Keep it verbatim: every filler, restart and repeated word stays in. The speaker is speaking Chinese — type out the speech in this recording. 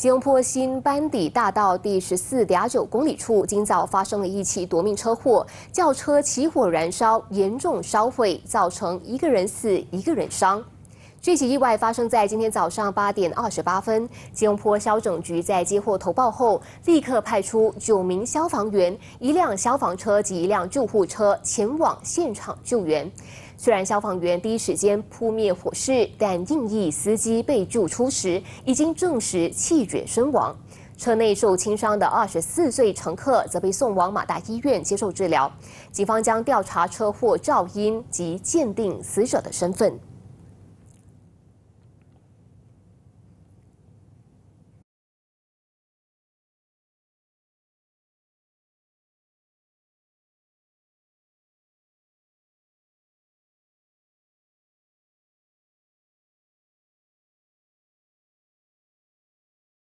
吉隆坡新班底大道第十四点九公里处，今早发生了一起夺命车祸，轿车起火燃烧，严重烧毁，造成一个人死，一个人伤。这起意外发生在今天早上八点二十八分，吉隆坡消拯局在接获投报后，立刻派出九名消防员、一辆消防车及一辆救护车前往现场救援。虽然消防员第一时间扑灭火势，但印裔司机被救出时已经证实气绝身亡。车内受轻伤的二十四岁乘客则被送往马大医院接受治疗。警方将调查车祸肇因及鉴定死者的身份。